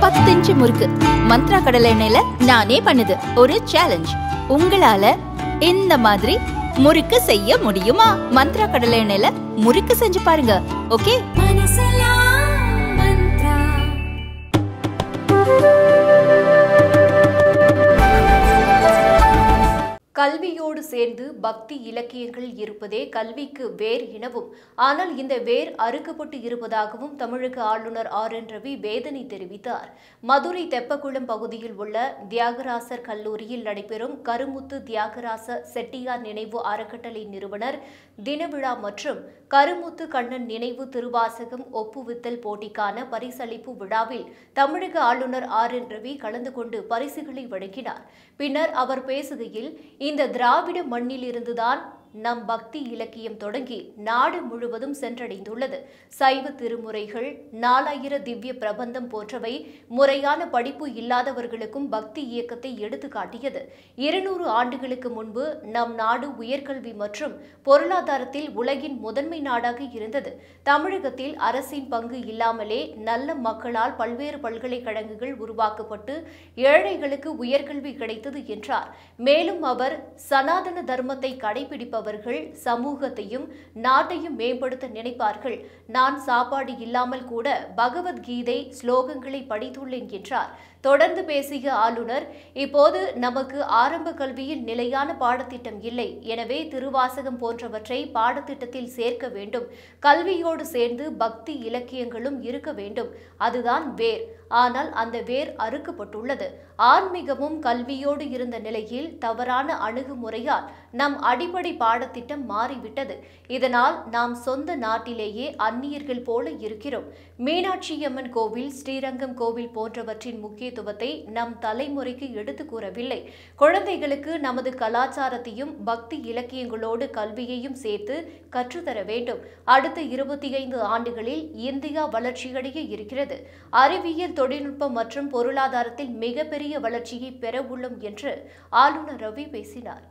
10 inch முறுக்கு மந்த்ரா கடலை எண்ணெயில நானே பண்ணுது ஒரு சேலஞ்ச். உங்களால இந்த மாதிரி முறுக்கு செய்ய முடியுமா? மந்த்ரா கடலை எண்ணெயில முறுக்கு செஞ்சு பாருங்க. ஓகே. கல்வியோடு சேர்ந்து பக்தி இலக்கியங்கள் இருப்பதே கல்விக்கு வேர் எனவும், ஆனால் இந்த வேர் அறுக்கப்பட்டு இருப்பதாகவும் தமிழக ஆளுநர் RN ரவி வேதனை தெரிவித்தார். மதுரை தெப்பக்குளம் பகுதியில் உள்ள தியாகராசர் கல்லூரியில் நடைபெறும் கருமுத்து தியாகராச செட்டியார் நினைவு அறக்கட்டளை நிறுவனர் தினவிழா மற்றும் கருமுத்து கண்ணன் நினைவு திருவாசகம் ஒப்புவித்தல் போட்டிக்கான பரிசளிப்பு விழாவில் தமிழக ஆளுநர் RN ரவி கலந்து கொண்டு பரிசுகளை வழங்கினார். பின்னர் அவர் பேசுகையில், இந்த திராவிட மண்ணில் இருந்துதான் நம் பக்தி இலக்கியம் தொடங்கி நாடு முழுவதும் சென்றடைந்துள்ளது. சைவ திருமுறைகள், 4000 திவ்ய பிரபந்தம் போன்றவை முறையான படிப்பு இல்லாதவர்களுக்கும் பக்தி இயக்கத்தை எடுத்து காட்டியது. 200 ஆண்டுகளுக்கு முன்பு நம் நாடு உயர்கல்வி மற்றும் பொருளாதாரத்தில் உலகின் முதன்மை நாடாக இருந்தது. தமிழகத்தில் அரசின் பங்கு இல்லாமலே நல்ல மக்களால் பல்வேறு பல்கலைக்கழகங்கள் உருவாக்கப்பட்டு ஏழைகளுக்கு உயர்கல்வி கிடைத்தது என்றார். மேலும் அவர், சனாதன தர்மத்தை கடைபிடிப்பவர்கள் சமூகத்தையும் நாட்டையும் மேம்படுத்த நினைப்பார்கள். நான் சாப்பாடு இல்லாமல் கூட பகவத்கீதை ஸ்லோகங்களை படித்துள்ளேன் என்றார். தொடர்ந்து பேசிய ஆளுநர், இப்போது நமக்கு ஆரம்ப கல்வியில் நிலையான பாடத்திட்டம் இல்லை. எனவே திருவாசகம் போன்றவற்றை பாடத்திட்டத்தில் சேர்க்க வேண்டும். கல்வியோடு சேர்ந்து பக்தி இலக்கியங்களும் இருக்க வேண்டும். அதுதான் வேர். ஆனால் அந்த வேர் அறுக்கப்பட்டுள்ளது. ஆன்மீகமும் கல்வியோடு இருந்த நிலையில் தவறான அணுகுமுறையால் நம் அடிப்படை பாடத்திட்டம் மாறிவிட்டது. இதனால் நாம் சொந்த நாட்டிலேயே அந்நியர்கள் போல இருக்கிறோம். மீனாட்சியம்மன் கோவில், ஸ்ரீரங்கம் கோவில் போன்றவற்றின் முக்கியத்துவத்தை நம் தலைமுறைக்கு எடுத்து கூறவில்லை. குழந்தைகளுக்கு நமது கலாச்சாரத்தையும் பக்தி இலக்கியங்களோடு கல்வியையும் சேர்த்து கற்றுத்தர வேண்டும். அடுத்த 25 ஆண்டுகளில் இந்தியா வளர்ச்சியடைய இருக்கிறது. அறிவியல், தொழில்நுட்பம் மற்றும் பொருளாதாரத்தில் மிகப்பெரிய வளர்ச்சியை பெற உள்ளோம் என்று ஆளுநர் ரவி பேசினார்.